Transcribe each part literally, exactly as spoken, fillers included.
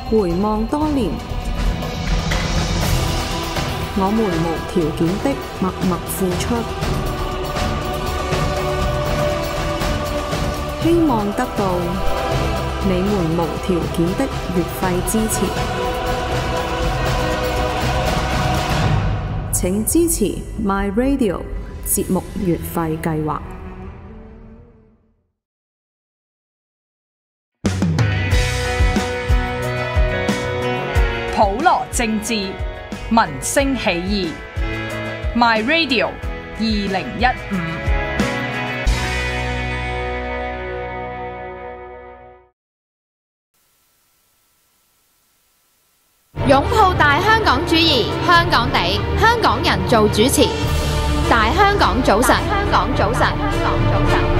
回望多年，我們無條件的默默付出，希望得到你們無條件的月費支持。請支持 My Radio 節目月費計劃。 普羅政治，民聲起義 ，My Radio 二零一五。 擁抱大香港主義，香港地，香港人做主持。大香港早晨，香港早晨，香港早晨。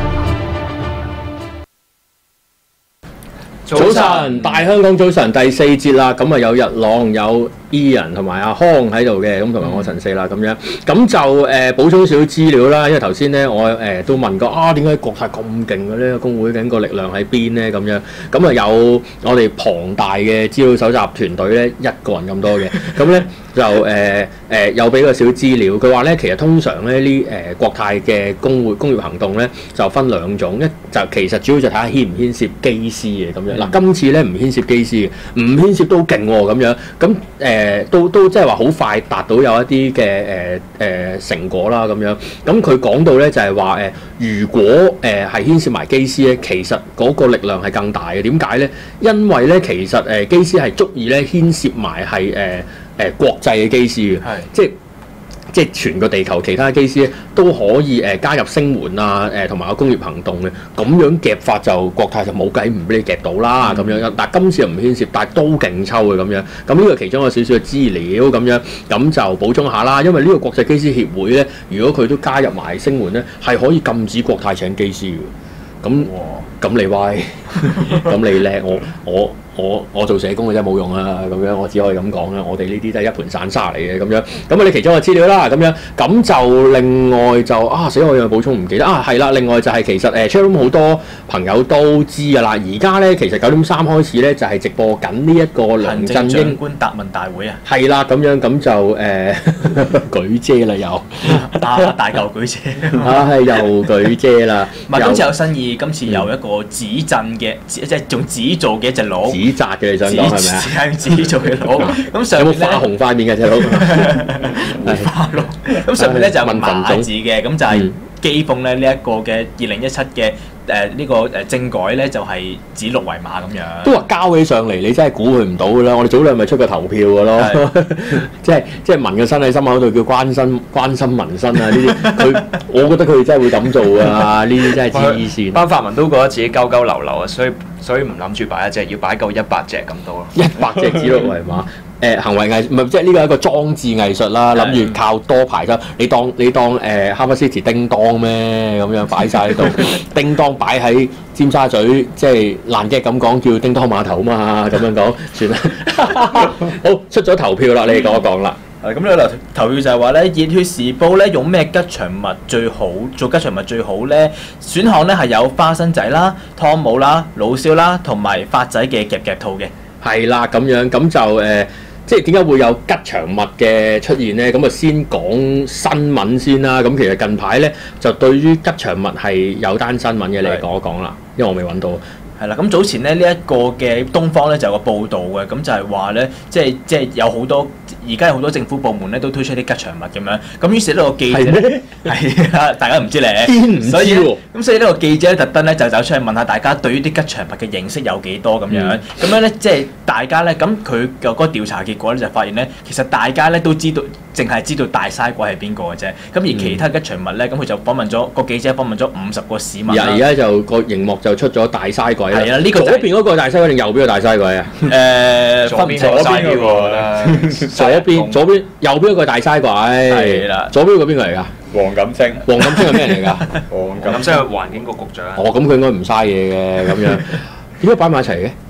早晨，大香港早晨第四節啦，咁啊有日朗有 Ian 同埋阿康喺度嘅，咁同埋我陳四啦咁樣，咁就誒、呃、補充少少資料啦，因為頭先咧我誒、呃、都問過啊，點解國泰咁勁嘅咧？工會緊個力量喺邊咧？咁樣咁啊有我哋龐大嘅資料搜集團隊咧，一個人咁多嘅，咁咧就誒誒、呃呃、有俾個小資料，佢話咧其實通常咧呢誒、呃、國泰嘅工會工業行動咧就分兩種，一就其實主要就睇下牽唔牽涉機師嘅咁樣。嗱、嗯，今次咧唔牽涉機師嘅，唔牽涉都勁喎咁樣，咁誒。呃誒都都即係話好快達到有一啲嘅誒誒成果啦咁樣，咁佢講到咧就係話誒，如果誒係牽涉埋機師咧，其實嗰個力量係更大嘅。點解咧？因為咧其實誒機師係足以咧牽涉埋係誒誒國際嘅機師嘅，即係。即係全個地球其他機師咧都可以誒、呃、加入聲援啊誒同埋個工業行動嘅，咁樣夾法就國泰就冇計唔俾你夾到啦咁樣。但係今次又唔牽涉，但係都勁抽嘅咁樣。咁呢個其中有少少嘅資料咁樣，咁就補充下啦。因為呢個國際機師協會咧，如果佢都加入埋聲援咧，係可以禁止國泰請機師嘅。咁咁你威，咁你叻，我我。我我做社工嘅真係冇用啊，咁樣我只可以咁講啦。我哋呢啲都係一盤散沙嚟嘅咁樣。咁啊，你其中嘅資料啦，咁樣咁就另外就啊，死我有補充唔記得啊，係啦。另外就係其實誒 Chatroom 好多朋友都知㗎啦。而家咧其實九點三開始咧就係、是、直播緊呢一個梁振英行政長官答問大會啊。 係啦，咁樣咁就誒、呃、舉遮啦又大大嚿舉遮啊，係又舉遮啦。 唔係今次有新意，今次有一個紙鎮嘅，即係用紙做嘅一隻佬。 紙紮嘅你想講係咪啊？ 係紙做嘅佬。咁上面有冇花紅塊面嘅隻佬？ 冇花咯。咁上面咧就係馬字嘅，咁就係譏諷咧呢一個嘅二零一七嘅誒呢個誒政改咧，就係指鹿為馬咁樣。都話交起上嚟，你真係估佢唔到㗎啦！我哋早兩日出過投票㗎咯，即係即係民嘅身喺心口度叫關心關心民生啊！呢啲佢，我覺得佢哋真係會咁做㗎，呢啲真係黐線。 班泛民都覺得自己鳩鳩流流啊，所以所以唔諗住擺一隻，要擺夠一百隻咁多咯。 一百隻指鹿為馬。誒、呃、行為藝術唔係即係呢個係一個裝置藝術啦，諗住靠多排啫。你當你當誒 Harbour City 叮當咩咁樣擺晒喺度，叮當擺喺尖沙咀，即係爛嘅咁講叫叮當碼頭嘛，咁樣講算啦。好，出咗投票啦，你哋講一講啦。 誒咁呢個投票就係話咧，熱血時報咧用咩吉祥物最好？做吉祥物最好咧？選項咧係有花生仔啦、湯姆啦、老蕭啦，同埋發仔嘅夾夾兔嘅。 係啦，咁樣咁就誒。呃即係點解會有吉祥物嘅出現咧？咁啊先講新聞先啦。咁其實近排咧就對於吉祥物係有單新聞嘅，你嚟講一講啦，因為我未揾到。 係啦，咁早前咧呢一個嘅東方咧就有個報導嘅，咁就係話咧，即係即係有好多而家有好多政府部門咧都推出啲吉祥物咁樣，咁於是呢個記者係啊，大家唔知咧，所以咁所以呢個記者咧特登咧就走出去問下大家對於啲吉祥物嘅認識有幾多咁樣，咁、嗯、樣咧即係大家咧，咁佢嘅嗰個調查結果咧就發現咧，其實大家咧都知道，淨係知道大嘥鬼係邊個嘅啫，咁而其他吉祥物咧，咁佢就訪問咗個記者訪問咗五十個市民啦。而家就個熒幕就出咗大嘥鬼。係啊，呢、這個、左邊嗰個大嘥鬼定右邊個大嘥鬼啊？誒、呃，左邊左邊嗰個啦，左邊左邊右邊嗰個大嘥鬼。係啦，左邊嗰個邊個嚟㗎？ 黃錦星。黃錦星係咩人嚟㗎？ 黃錦星係環境局局長。 哦，咁佢應該唔嘥嘢嘅咁樣。點解擺埋一齊嘅？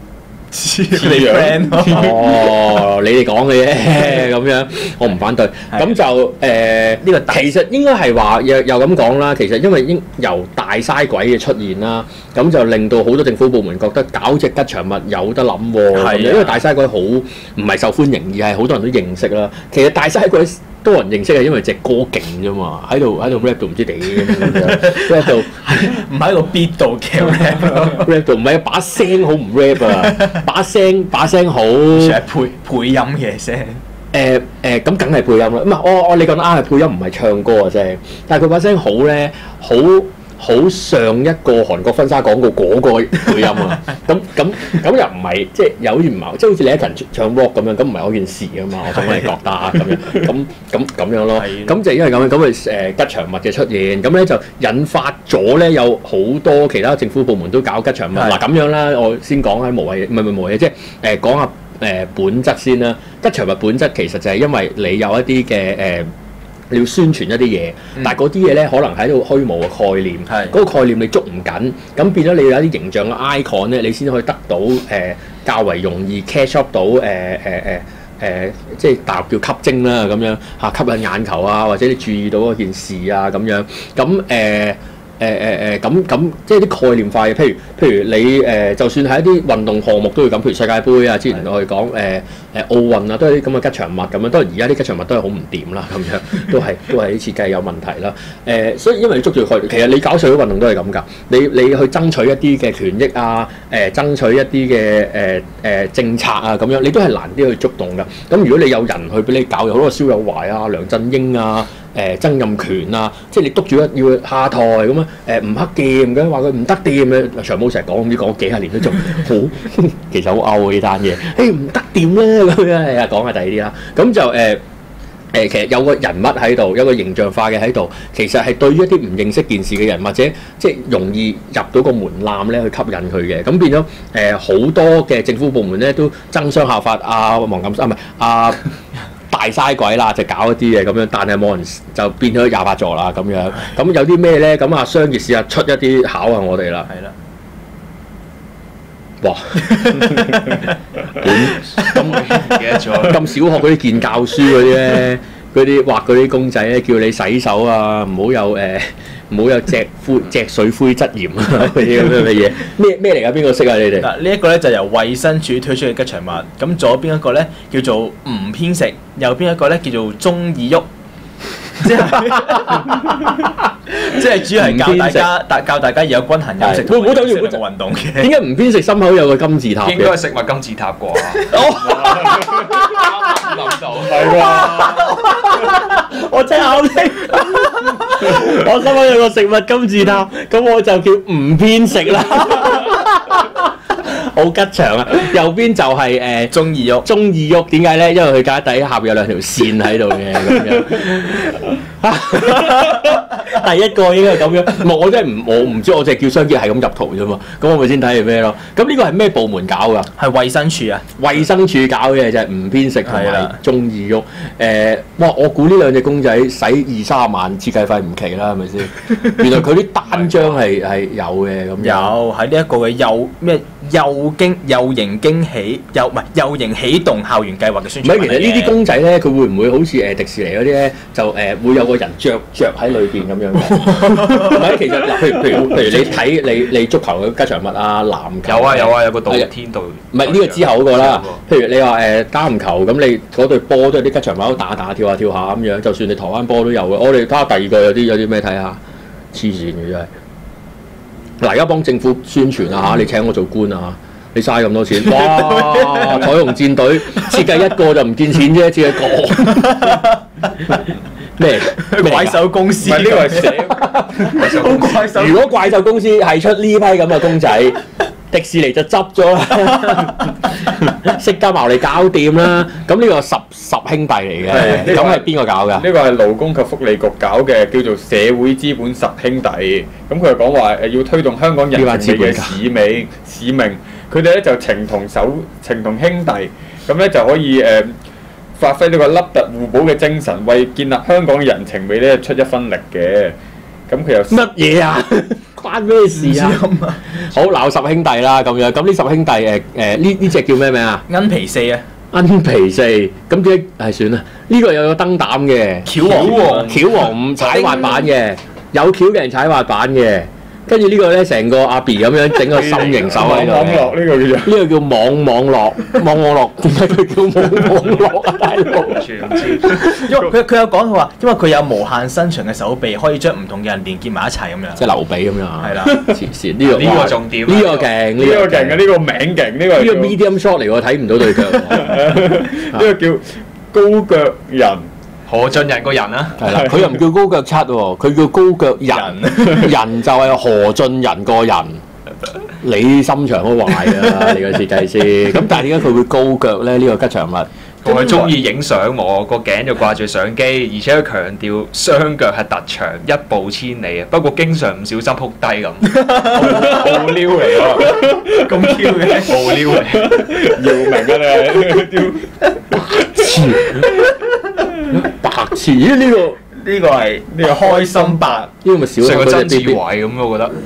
似你 friend 咯。 哦，你哋講嘅啫，咁樣我唔反對。咁就誒呢個其實應該係話又又咁講啦。其實因為應由大嘥鬼嘅出現啦，咁就令到好多政府部門覺得搞隻吉祥物有得諗喎。咁樣因為大嘥鬼好唔係受歡迎，而係好多人都認識啦。其實大嘥鬼多人認識係因為隻歌勁啫嘛，喺度喺度 rap 到唔知點咁樣 rap 到唔喺個 beat 度嘅 rap rap 到唔係把聲好唔 rap 啊，把聲把聲好係配配音嘅聲。 誒誒咁梗係配音啦，唔係我我你講得啱係配音，唔係唱歌嘅聲，但係佢把聲好咧，好好上一個韓國婚紗廣告嗰個配音啊，咁咁咁又唔係即係有啲唔係，即係好似李克勤唱 rock 咁樣，咁唔係嗰件事啊嘛，我總係覺得咁樣，咁咁咁樣咯，咁就因為咁樣，咁咪誒吉祥物嘅出現，咁咧就引發咗咧有好多其他政府部門都搞吉祥物，嗱咁樣啦，我先講喺無謂，唔係唔係無謂，即係誒講下誒本質先啦，吉祥物本質其實就係因為你有一啲嘅誒。你要宣傳一啲嘢，嗯、但係嗰啲嘢咧可能喺度虛無嘅概念，嗰個概念你捉唔緊，咁變咗你要有啲形象嘅 icon 咧，你先可以得到誒、呃、較為容易 catch up 到誒誒誒誒，即係大陸叫吸睛啦咁樣嚇，吸引眼球啊，或者你注意到嗰件事啊咁樣，咁誒。誒誒誒咁咁，即係啲概念化嘅，譬如譬如你誒、呃，就算係一啲運動項目都會咁，譬如世界盃啊，之前我哋講誒誒奧運啊，都係啲咁嘅吉祥物咁樣。當然而家啲吉祥物都係好唔掂啦，咁樣都係都係啲設計有問題啦。誒、呃，所以因為你捉住概念，其實你搞社會運動都係咁㗎。你你去爭取一啲嘅權益啊，誒、呃、爭取一啲嘅誒誒政策啊，咁樣你都係難啲去觸動㗎。咁如果你有人去俾你搞，有好多蕭友懷啊、梁振英啊。誒、呃、曾蔭權啊，即係你督住一要下台咁樣，誒唔黑掂嘅，話佢唔得掂嘅，長毛成日講唔知講幾廿年都仲好，其實好 out 呢單嘢，誒唔得掂咧咁樣，係啊講下第二啲啦，咁就誒誒、呃呃、其實有個人物喺度，有個形象化嘅喺度，其實係對於一啲唔認識件事嘅人，或者即係容易入到個門檻咧去吸引佢嘅，咁變咗誒好多嘅政府部門咧都爭相效法阿黃錦山啊，唔係阿。大嘥鬼啦，就搞一啲嘢咁樣，但係冇人就變咗廿八座啦咁樣。咁有啲咩咧？咁啊，商業試下出一啲考下我哋啦。係啦。哇！咁唔記得咗。咁小學嗰啲健教書嗰啲咧，嗰啲畫嗰啲公仔咧，叫你洗手啊，唔好有誒，唔好有隻灰隻水灰質鹽啊嗰啲咁樣嘅嘢。咩咩嚟㗎？邊個識啊？你哋？ 嗱，呢一個咧就由衛生署推出嘅吉祥物。咁左邊一個咧叫做唔偏食。右邊一個咧叫做中意喐，即係即係主要係教大家，大教大家有均衡飲食同埋適量運動嘅。 點解唔偏食心口有個金字塔嘅？ 應該係食物金字塔啩？諗到係喎，我真係考你，我心口有個食物金字塔，咁我就叫唔偏食啦。好吉祥啊！右邊就係、是、誒、呃、 中意喐， 中意喐點解咧？因為佢架底下邊有兩條線喺度嘅咁樣。第一個應該係咁樣，唔係我真係唔我唔知，我淨係叫商傑係咁入圖啫嘛。咁我咪先睇係咩咯？咁呢個係咩部門搞㗎？ 係衛生署啊！ 衛生署搞嘅就係唔偏食同埋中意喐。誒、呃，哇！我估呢兩隻公仔使二三十萬設計費唔奇啦，係咪先？原來佢啲單張係係有嘅咁。 有喺呢一個嘅幼咩幼驚幼型驚喜幼唔係幼型啟動校園計劃嘅宣傳。唔係，其實呢啲公仔咧，佢會唔會好似誒迪士尼嗰啲咧，就誒、呃、會有個人着着喺裏邊咁樣？唔係，其實嗱，譬如譬如譬如你睇你你足球嘅吉祥物啊，籃球有啊有啊有個道天道。 唔係呢個之後嗰個啦。譬如你話誒打籃球咁，你嗰隊波都係啲吉祥物打打跳下跳下咁樣。就算你台灣波都有嘅。我哋睇下第二個有啲有啲咩睇下？黐線嘅真係。嗱，而家幫政府宣傳啊嚇，你請我做官啊，你嘥咁多錢，哇！彩虹戰隊設計一個就唔見錢啫，設計一個咩？ 怪獸公司？ 唔係呢個係寫怪獸。 如果怪獸公司係出呢批咁嘅公仔，迪士尼就執咗啦，釋迦牟尼搞掂啦。咁呢個十十兄弟嚟嘅，咁係邊個搞㗎？ 呢個係勞工及福利局搞嘅，叫做社會資本十兄弟。咁佢就講話誒要推動香港人情味嘅使命使命。佢哋咧就情同手情同兄弟，咁咧就可以誒、呃、發揮呢個凹凸互補嘅精神，為建立香港嘅人情味咧出一分力嘅。咁佢又乜嘢啊？ 關咩事啊？好鬧十兄弟啦咁樣，咁呢十兄弟誒誒呢呢隻叫咩名啊？ 恩皮四啊， 恩皮四，咁點係算啦？呢個有個燈膽嘅， 橋王橋王五踩滑板嘅，有橋嘅人踩滑板嘅。跟住呢個咧，成個阿 B 咁樣整個心形手喺度網絡呢個叫做呢個叫網網絡網網絡，點解佢叫網網絡啊？大佬， 完全唔知。 因為佢佢有講佢話，因為佢有無限伸長嘅手臂，可以將唔同嘅人連結埋一齊咁樣。 即係劉備咁樣啊？ 係啦， 黐線呢個呢個重點啊呢個勁， 呢個勁嘅，呢個名勁，呢個呢個係叫 medium shot 嚟喎，睇唔到對腳喎。 呢個叫高腳人。 何俊仁個人啊， 係啦，佢又唔叫高腳七喎，佢叫高腳人，人就係何俊仁個人。你心腸好壞啊！你個設計師，咁但係點解佢會高腳咧？呢個吉祥物。 同佢中意影相喎，個頸就掛住相機，而且佢強調雙腳係特長一步千里啊。不過經常唔小心撲低咁，傲撩嚟喎，咁 Q 嘅傲撩嚟， 姚明啊你， 白痴呢呢個呢個係呢個開心白， 呢個咪小學嗰成個曾志隻 B B 偉咁，我覺得。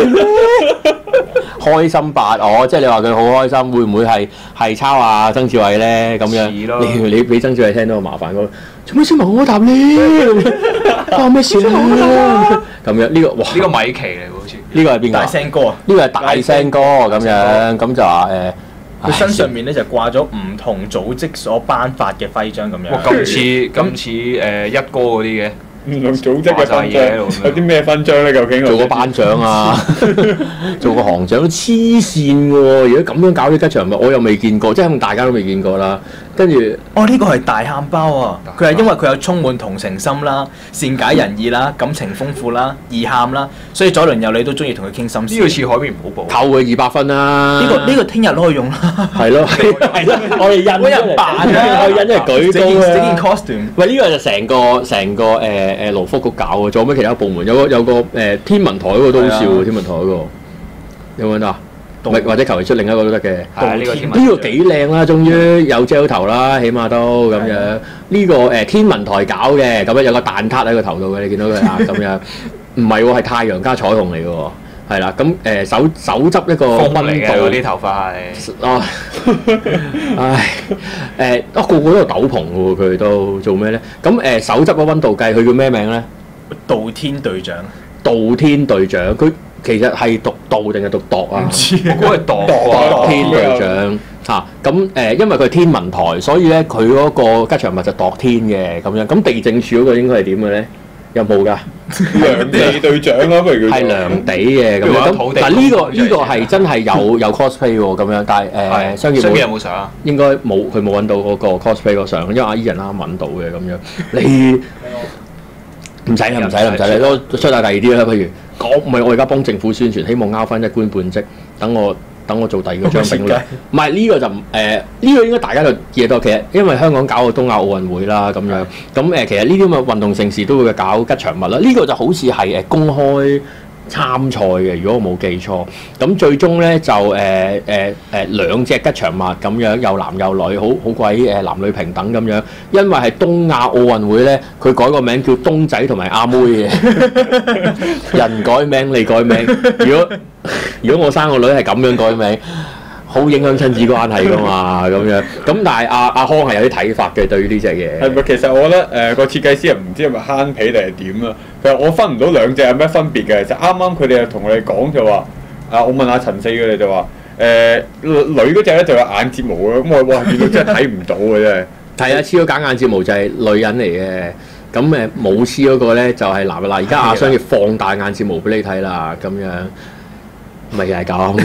開心八哦，即係你話佢好開心，會唔會係係抄啊曾志偉咧咁樣？ 似咯你你俾曾志偉聽到麻煩嗰，做咩先問我答咧？關咩事啊？咁樣呢個哇， 呢個米奇嚟喎，好似。 呢個係邊個大啊？ 聲哥啊！ 呢個係大聲哥咁樣，咁就話誒， 佢身上面咧就掛咗唔同組織所頒發嘅徽章咁哇！ 樣。 咁似咁似誒一哥嗰啲嘅。 唔同組織嘅勳話晒嘢喺度章，有啲咩勳章咧？究竟做個班長啊，做個行長，黐線喎！如果咁樣搞啲吉祥物，我又未見過，即係可能大家都未見過啦。跟住哦，呢個係大喊包啊！佢係因為佢有充滿同情心啦、善解人意啦、感情豐富啦、易喊啦，所以左鄰右里都中意同佢傾心事。 呢個似海綿寶寶。 扣佢二百分啦！ 呢個呢個聽日攞去用啦。 係咯，係咯，我哋印揾人扮啊！ 我哋印咗嚟舉整件整件高啊！ costume。 喂，呢個就成個成個誒誒勞福局搞嘅，仲有咩其他部門？有個有個誒天文台嗰個都好笑喎，天文台嗰個有冇揾到啊？或或者求其出另一個都得嘅。 係啊，呢個天文呢個幾靚啦，終於有遮頭啦，起碼都咁樣。呢個誒天文台搞嘅，咁樣有個蛋撻喺個頭度嘅，你見到佢啊？咁樣唔係喎，係太陽加彩虹嚟嘅喎，係啦。咁誒手手執一個風嚟嘅嗰溫啲頭髮係。 度啊，唉誒，啊個個都有斗篷嘅喎，佢哋都做咩咧？咁誒手執個溫度計，佢叫咩名咧？ 道天隊長。 道天隊長，佢其實係讀道定係讀度啊？ 唔知嗰個係度度天隊長嚇，咁誒，因為佢係天文台，所以咧佢嗰個吉祥物就度天嘅咁樣。咁地政署嗰個應該係點嘅咧？有冇㗎？ 良地隊長咯，不如叫係良地嘅咁樣。咁但係呢個呢個係真係有有 cosplay 喎咁樣，但係誒商業商業冇有冇相啊？ 應該冇，佢冇揾到嗰個 cosplay 個相，因為阿 Ian 啱揾到嘅咁樣。你唔使啦，唔使啦，唔使啦，都出下第二啲啦，不如講唔係我而家幫政府宣傳，希望拗翻一官半職，等我等我做第二個張炳良。唔係呢個就唔誒呢個應該大家就記得，其實因為香港搞個東亞奧運會啦咁樣，咁誒其實呢啲咁嘅運動盛事都會搞吉祥物啦。呢個就好似係誒公開參賽嘅，如果我冇記錯，咁最終咧就誒誒誒兩隻吉祥物咁樣，有男有女，好好鬼誒男女平等咁樣。因為係東亞奧運會咧，佢改個名叫東仔同埋阿妹嘅，人改名你改名。如果如果我生個女係咁樣改名，好影響親子關係噶嘛咁樣。咁但係阿阿康係有啲睇法嘅對於呢隻嘢。 係咪？其實我覺得誒個設計師又唔知係咪慳皮定係點啊？其實我分唔到兩隻有咩分別嘅。其實啱啱佢哋又同我哋講就話，啊我問阿陳四佢哋就話誒女嗰隻咧就有眼睫毛咯。咁我哇原來真係睇唔到嘅真係。 係啊，黐咗假眼睫毛就係女人嚟嘅。咁誒冇黐嗰個咧就係男嘅啦。而家阿商業放大眼睫毛俾你睇啦，咁樣咪係咁。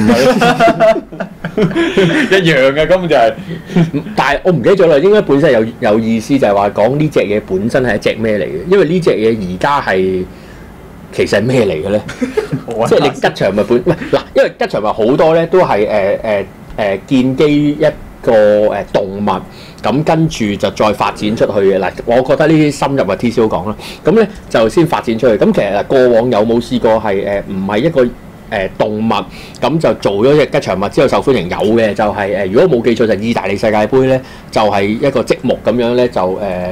一樣嘅根本就係、 但係我唔記得咗啦，應該本身係有有意思，就係話講呢隻嘢本身係一隻咩嚟嘅？因為呢隻嘢而家係其實係咩嚟嘅咧？即係你吉祥物本喂嗱，因為吉祥物好多咧都係誒誒誒建基一個誒動物，咁跟住就再發展出去嘅嗱。我覺得呢啲深入啊 T C O 講啦，咁咧就先發展出去。咁其實過往有冇試過係誒唔係一個？誒、呃、動物咁就做咗隻吉祥物之後受歡迎，有嘅就係、是、誒、呃，如果冇記錯就係、意大利世界盃咧，就係、是、一個積木咁樣咧，就誒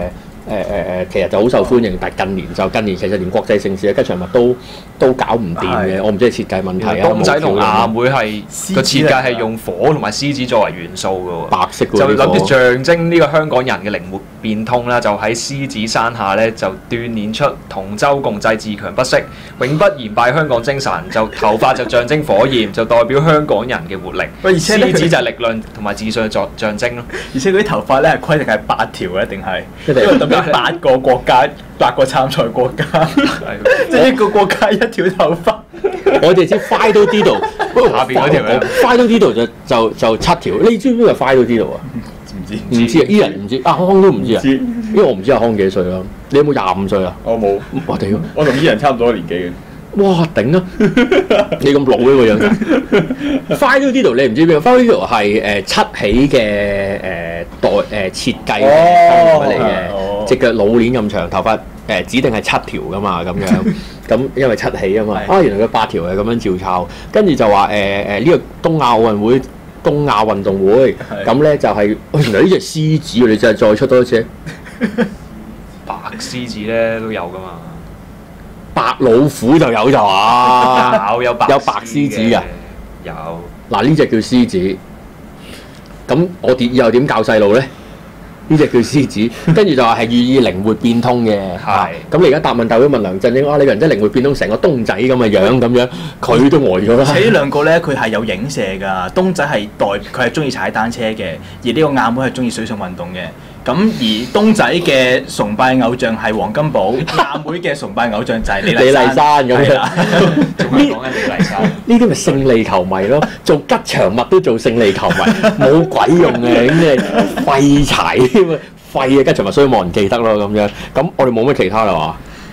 誒誒誒，其實就好受歡迎，但係近年就近年其實連國際盛事嘅吉祥物都都搞唔掂嘅，我唔知係設計問題啊。 公仔同亞妹係個設計係用火同埋獅子作為元素嘅喎， 白色嘅就諗住象徵呢個香港人嘅靈活變通啦，就喺獅子山下咧就鍛鍊出同舟共濟、自強不息、永不言敗香港精神。就頭髮就象徵火焰，就代表香港人嘅活力。 喂，而且獅子就係力量同埋自信嘅作象徵咯。 而且嗰啲頭髮咧係規定係八條嘅，一定係，因為代表八個國家、八個參賽國家，即係一個國家一條頭髮。 我哋知 Fido Dido 下邊嗰條咧 ，Fido Dido 就就就七條。你知唔知係 Fido Dido 啊？ 唔知唔知啊，Ian 唔知，阿康都唔知啊。因為我唔知阿康幾歲啦。你有冇廿五歲啊？ 我冇， 我屌， 我同 Ian 差唔多年紀嘅。 哇頂啊！你咁老嘅個樣，Fido Dido 你唔知邊個 Fido Dido 係誒七喜嘅誒代誒設計嘅嚟嘅，隻腳老鏈咁長，頭髮誒指定係七條噶嘛咁樣，咁因為七喜啊嘛，啊原來佢八條係咁樣照抄，跟住就話誒誒呢個東亞奧運會、東亞運動會，咁咧就係原來呢隻獅子，你就係再出多一隻白獅子咧都有噶嘛。 白老虎就有就話， 有有白有白獅子㗎， 有嗱呢隻叫獅子，咁我哋以後點教細路咧？呢隻叫獅子，跟住就話係寓意靈活變通嘅。 係。 咁你而家答問大會問梁振英啊，你個人真係靈活變通，成個東仔咁嘅樣咁樣，佢都呆咗啦。 而且呢兩個咧，佢係有影射㗎。東仔係代佢係中意踩單車嘅，而呢個亞妹係中意水上運動嘅。咁而東仔嘅崇拜偶像係黃金寶，亞妹嘅崇拜偶像就係李麗珊咁樣。 仲係講緊李麗珊。 呢啲咪勝利球迷咯，做吉祥物都做勝利球迷，冇鬼用嘅，咁你廢柴添啊！廢嘅吉祥物，所以冇人記得咯咁樣。咁我哋冇乜其他啦嘛？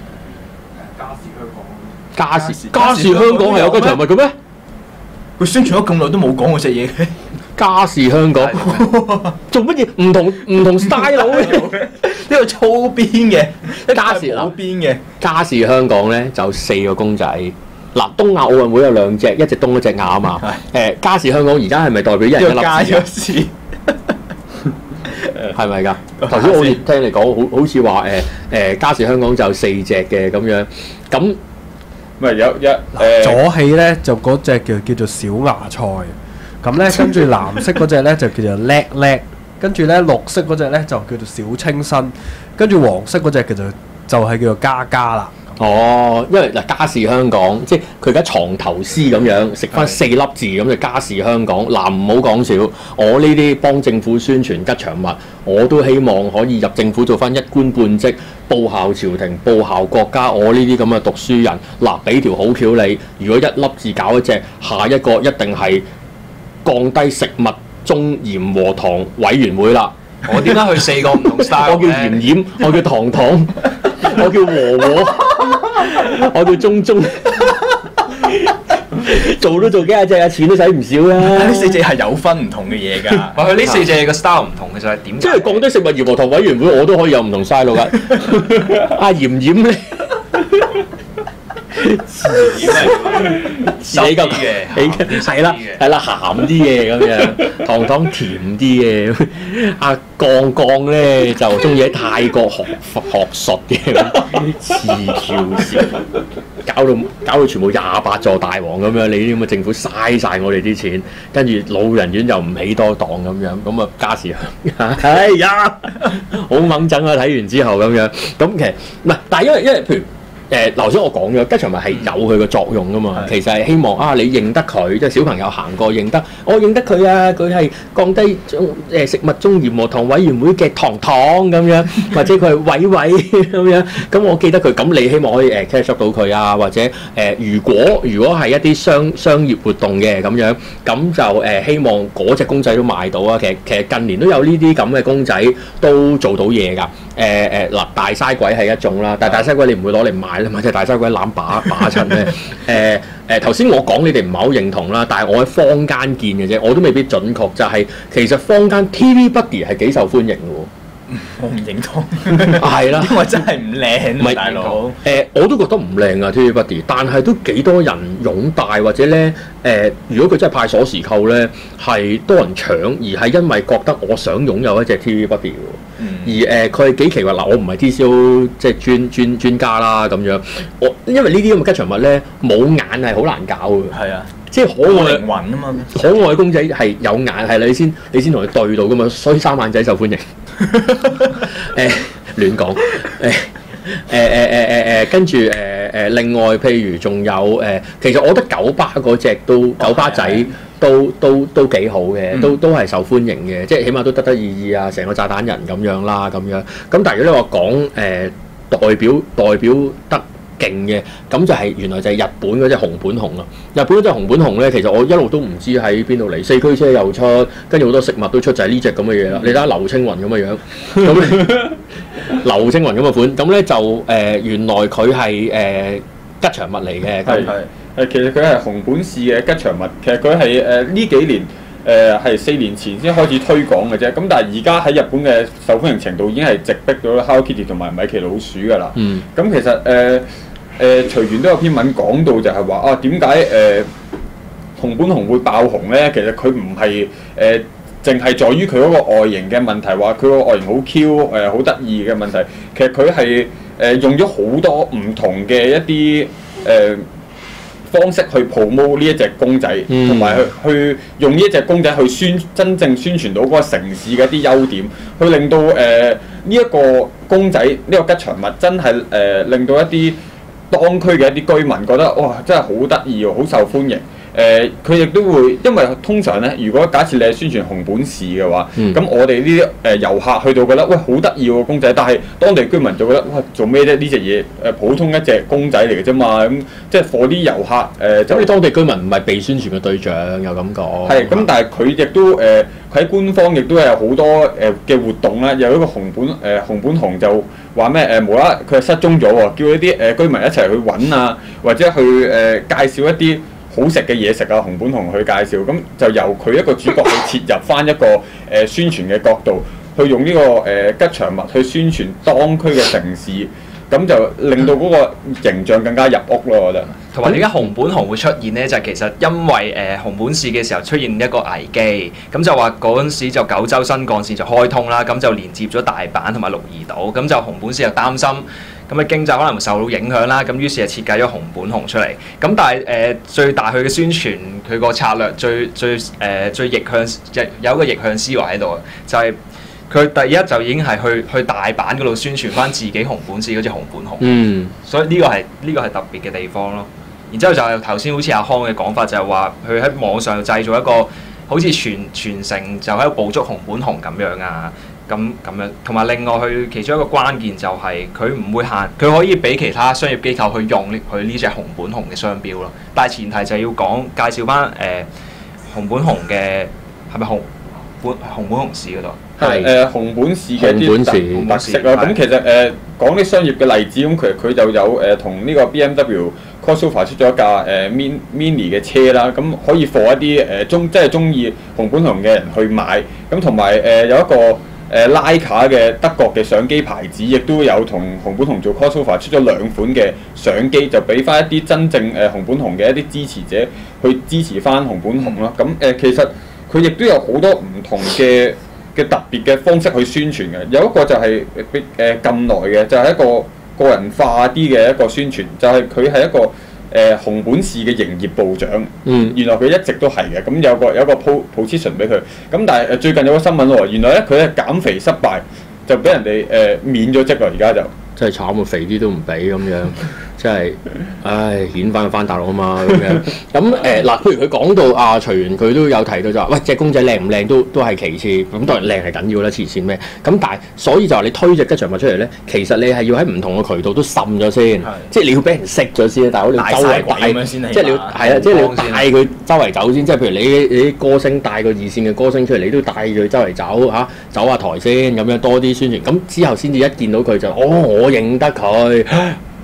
家事香港，家事家事香港係有吉祥物嘅咩？ 佢宣傳咗咁耐都冇講嗰隻嘢。 家事香港做乜嘢？唔同唔同 style 嘅， 呢個粗邊嘅， 家事粗邊嘅。 家事香港咧就四個公仔。嗱，東亞奧運會有兩隻，一隻東一隻亞啊嘛。誒，家事香港而家係咪代表一人一粒字啊？係咪㗎？頭先我好似聽你講，好好似話誒誒，家事香港就四隻嘅咁樣。咁唔係有一誒左起咧就嗰隻叫叫做小芽菜。咁咧，跟住藍色嗰隻咧就叫做叻叻，跟住咧綠色嗰隻咧就叫做小清新，跟住黃色嗰隻叫做就係叫做嘉嘉啦。 哦，因為嗱家事香港，即係佢而家藏頭詩咁樣，食翻四粒字咁就家事香港。嗱唔好講笑，我呢啲幫政府宣傳吉祥物，我都希望可以入政府做翻一官半職，報效朝廷、報效國家。我呢啲咁嘅讀書人，嗱俾條好橋你，如果一粒字搞一隻，下一個一定係降低食物中鹽和糖委員會啦。 我點解去四個唔同 style 我叫鹽鹽，我叫糖糖，我叫和和，我叫中中，做都做幾廿隻啊，錢都使唔少啦。 呢四隻係有分唔同嘅嘢㗎。 話佢呢四隻嘅 style 唔同嘅就係點？ 即係降低食物鹽和糖委員會，我都可以有唔同 style 㗎。阿鹽鹽咧。似你咁嘅，係啦係啦鹹啲嘅咁樣，糖糖甜啲嘅。阿鋼鋼咧就中意喺泰國學學術嘅，黐條線，搞到搞到全部廿八座大王咁樣。你啲咁嘅政府嘥晒我哋啲錢，跟住老人院又唔起多檔咁樣，咁啊家事哎呀好掹整啊！睇完之後咁樣，咁其實唔係，但係因為因為譬如。誒頭先我講咗吉祥物係有佢個作用噶嘛，其實係希望啊你認得佢，即係小朋友行過認得，我認得佢啊，佢係降低中誒食物中鹽和糖委員會嘅糖糖咁樣，或者佢係偉偉咁樣，咁我記得佢，咁你希望可以誒 catch up 到佢啊，或者誒、呃、如果如果係一啲商商業活動嘅咁樣，咁就誒、呃、希望嗰隻公仔都賣到啊。其實其實近年都有呢啲咁嘅公仔都做到嘢㗎。誒誒嗱大嘥鬼係一種啦，但係大嘥鬼你唔會攞嚟賣啦嘛，即係大嘥鬼攬把把親咧。誒誒頭先我講你哋唔係好認同啦，但係我喺坊間見嘅啫，我都未必準確。就係、是、其實坊間 T V Buddy 係幾受歡迎嘅喎。 我唔認同， 係啦， 因為真係唔唔靚， 係大佬。 誒、我都覺得唔靚啊 T V Buddy，但係都幾多人擁戴或者咧誒、如果佢真係派鎖匙扣咧，係多人搶，而係因為覺得我想擁有一隻 T V Buddy 喎。 嗯而誒佢係幾奇怪嗱，我唔係 T C O 即係專專專家啦咁樣，我因為呢啲咁嘅吉祥物咧冇眼係好難搞嘅， 係啊， 即係可愛我靈魂啊嘛。 可愛嘅公仔係有眼係你先你先同佢對到噶嘛，所以三眼仔受歡迎。誒亂講誒。誒誒誒誒誒，跟住誒誒，另外譬如仲有誒、其實我覺得九巴嗰只都九巴仔都都都幾好嘅， 嗯都都係受歡迎嘅，即係起碼都得得意意啊，成個炸彈人咁樣啦，咁樣。咁但係如果你話講誒代表代表得勁嘅，咁就係原來就係日本嗰只熊本熊啦。日本嗰只熊本熊咧，其實我一路都唔知喺邊度嚟，四驅車又出，跟住好多食物都出，就係呢只咁嘅嘢啦。你睇下劉青雲咁嘅樣，咁劉青雲咁嘅款，咁咧就誒、原來佢係誒吉祥物嚟嘅。 係誒，其實佢係熊本市嘅吉祥物，其實佢係誒呢幾年誒係四年前先開始推廣嘅啫。咁但係而家喺日本嘅受歡迎程度已經係直逼咗 Hello Kitty 同埋米奇老鼠㗎啦。 嗯。 咁其實誒誒、隨緣都有篇文講到就係話啊，點解誒熊本熊會爆紅咧？其實佢唔係誒淨係在於佢嗰個外形嘅問題，話佢個外形好 Q 誒好得意嘅問題。其實佢係誒用咗好多唔同嘅一啲誒、呃方式去 promote 呢一隻公仔，同埋、去去用呢一隻公仔去宣真正宣傳到嗰個城市嘅一啲優點，去令到誒呢一個公仔呢、個吉祥物真係誒、呃令到一啲當區嘅一啲居民覺得哇真係好得意喎，好受歡迎。誒佢亦都會，因為通常咧，如果假設你係宣傳熊本市嘅話，咁、 嗯我哋呢啲誒遊客去到覺得喂好得意喎公仔，但係當地居民就覺得哇做咩啫？呢隻嘢誒普通一隻公仔嚟嘅啫嘛，咁、即係 for 啲遊客誒、呃、就咁你當地居民唔係被宣傳嘅對象，又咁講。 係咁，但係佢亦都誒，佢、喺官方亦都有好多誒嘅、活動啦。有一個熊本誒、呃、熊本熊就話咩誒無啦啦佢係失蹤咗喎，叫一啲誒居民一齊去揾啊，或者去誒、呃、介紹一啲好食嘅嘢食啊，熊本熊去介紹，咁就由佢一個主角去切入翻一個誒、呃、宣傳嘅角度，去用呢、個誒、呃、吉祥物去宣傳當區嘅城市，咁就令到嗰個形象更加入屋咯，我覺得。 同埋點解熊本熊會出現呢？就係、其實因為誒、呃、熊本市嘅時候出現一個危機，咁就話嗰陣時就九州新幹線就開通啦，咁就連接咗大阪同埋鹿兒島，咁就熊本市就擔心咁嘅經濟可能會受到影響啦，咁於是就設計咗熊本熊出嚟。咁但係誒、呃、最大佢嘅宣傳佢個策略最最誒、呃、最逆向有一個逆向思維喺度，就係、佢第一就已經係去去大阪嗰度宣傳翻自己熊本市嗰隻熊本熊， 嗯， 所以呢個係呢、個係特別嘅地方咯。然之後就係頭先好似阿康嘅講法，就係話佢喺網上製造一個好似全全城就喺度捕捉熊本熊咁樣啊，咁咁樣。同埋另外佢其中一個關鍵就係佢唔會限，佢可以俾其他商業機構去用呢佢呢隻熊本熊嘅商標咯。但係前提就係要講介紹翻誒、呃、熊本熊嘅係咪熊本熊本熊市嗰度？ 係誒熊本市嘅一啲特熊特色啊！咁其實誒、呃、講啲商業嘅例子，咁其實佢就有誒同呢個 B M W crossover 出咗一架誒、呃、Min Mini 嘅車啦，咁可以 for 一啲誒中即係中意熊本熊嘅人去買，咁同埋誒有一個誒、呃、拉卡嘅德國嘅相機牌子，亦都有同熊本熊做 crossover 出咗兩款嘅相機，就俾翻一啲真正誒、呃、熊本熊嘅一啲支持者去支持翻熊本熊啦。咁誒、呃、其實佢亦都有好多唔同嘅嘅特別嘅方式去宣傳嘅，有一個就係誒誒咁耐嘅，就係、是、一個個人化啲嘅一個宣傳，就係佢係一個誒、呃、熊本市嘅營業部長。 嗯， 原來佢一直都係嘅，咁有個有一個 position 俾佢。咁但係誒最近有個新聞喎，原來咧佢咧減肥失敗，就俾人哋誒、呃、免咗職啦，而家就真係慘啊！肥啲都唔俾咁樣，真係，唉，顯翻翻大陸啊嘛咁樣。咁誒嗱，譬如佢講到啊，徐源佢都有提到就話，喂，隻公仔靚唔靚都都係其次，咁當然靚係緊要啦，黐線咩？咁但係所以就話你推隻吉祥物出嚟咧，其實你係要喺唔同嘅渠道都滲咗先，即係你要俾人識咗先，大佬你周圍帶，即係你要係啊，即係你要帶佢周圍走先，即係譬如你你啲歌星帶個二線嘅歌星出嚟，你都帶住佢周圍走嚇，走下台先咁樣多啲宣傳，咁之後先至一見到佢就哦我認得佢。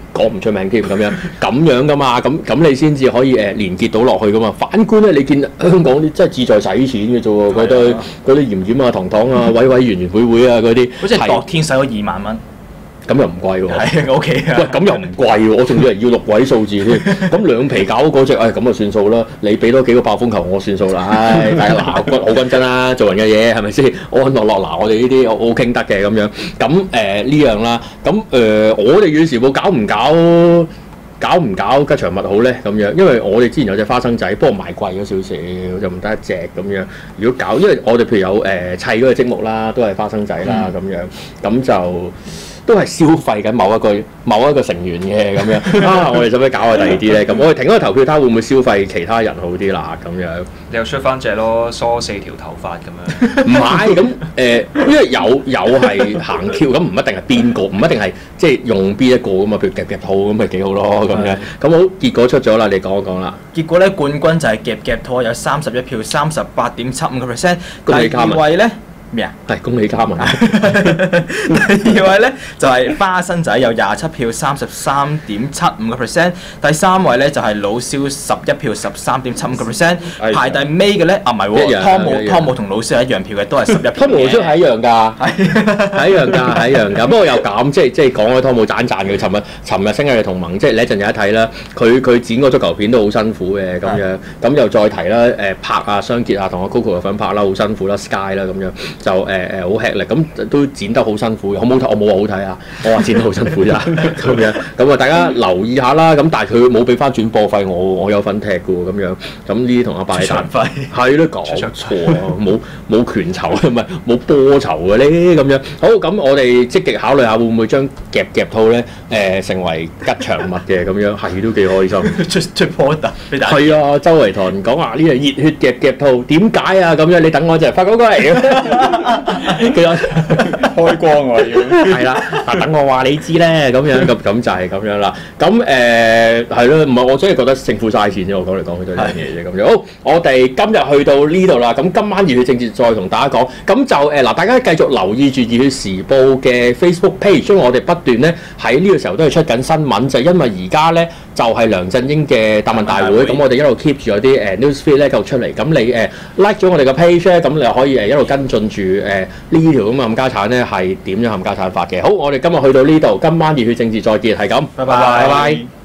講唔出名添咁樣咁樣噶嘛，咁咁你先至可以誒連結到落去噶嘛。反觀咧，你見香港啲真係志在使錢嘅啫喎，嗰堆嗰啲鹽鹽啊、糖糖啊、委委員員會會啊嗰啲， 好似係昨天使咗二萬蚊。 咁又唔貴喎， 係 OK 啊。 喂，咁又唔貴喎，我仲以為要六位數字添。咁兩皮搞嗰只，唉，咁就算數啦。你俾多幾個爆風球，我算數啦。唉，大家嗱，骨好均真啦，做人嘅嘢係咪先？安安樂樂嗱，我哋呢啲好傾得嘅咁樣。咁誒呢樣啦，咁誒、呃、我哋《遠時報》搞唔搞？搞唔搞吉祥物好咧？咁樣，因為我哋之前有隻花生仔，不過賣貴咗少少，就唔得一隻咁樣。如果搞，因為我哋譬如有誒、呃、砌嗰個積木啦，都係花生仔啦咁樣，咁就。都係消費緊某一個某一個成員嘅咁樣啊！我哋使唔使搞下第二啲咧？咁我哋停一個投票，睇下會唔會消費其他人好啲啦？咁樣你又出翻隻咯，梳四條頭髮咁樣。 唔係咁誒，因為有有係行 Q，咁唔一定係邊個，唔一定係即係用邊一個噶嘛？譬如夾夾套咁咪幾好咯咁樣。咁好，結果出咗啦，你講一講啦。 結果咧，冠軍就係夾夾拖，有三十一票，三十八點七五個 percent。第二位咧。咩啊？ 係恭喜卡文。 第二位咧就係、是、花生仔，有廿七票，三十三點七五個 percent。第三位咧就係、是、老蕭，十一票，十三點七五個 percent。排第尾嘅咧啊，唔係喎，湯姆湯姆同老蕭係一樣票嘅，都係十一票嘅。湯姆老蕭係一樣㗎，係一樣㗎，係一樣㗎。不過又咁，即係即係講開湯姆賺賺佢。尋日尋日星嘅同盟，即係你一陣有一睇啦。佢佢剪個足球片都好辛苦嘅咁樣，咁又再提啦誒拍啊，雙傑啊，同阿 Coco 嘅粉拍啦，好辛苦啦 ，Sky 啦咁樣。就誒誒好吃力，咁都剪得好辛苦嘅，好唔好睇？我冇話好睇啊，我話剪得好辛苦咋咁樣。咁啊，大家留意下啦。咁但係佢冇俾翻轉播費我，我有份踢嘅喎咁樣。咁呢啲同阿拜登費係咯，講錯啊，冇冇權籌唔係冇波籌嘅咧咁樣。好，咁我哋積極考慮下會唔會將夾夾套咧誒成為吉祥物嘅咁樣，係都幾開心。出出波特俾大家。 係啊，周圍同人講話呢樣熱血夾夾套點解啊咁樣？你等我就發嗰個嚟。佢有開光喎要係啦，嗱等我話你知咧，咁樣咁咁就係咁樣啦。咁誒係咯，唔係我真係覺得政府嘥錢啫。我講嚟講去都係呢樣嘢啫咁樣。好，我哋今日去到呢度啦。咁今晚熱血政治再同大家講。咁就誒嗱，大家繼續留意住熱血時報嘅 Facebook page，因為我哋不斷咧喺呢個時候都係出緊新聞，就係因為而家咧就係梁振英嘅答問大會。咁我哋一路 keep 住有啲誒 news feed 咧就出嚟。咁你誒 like 咗我哋嘅 page 咧，咁你又可以誒一路跟進住誒呢條咁嘅冚家產咧係點樣冚家產法嘅。好，我哋今日去到呢度，今晚熱血政治再見，係咁，拜拜拜拜。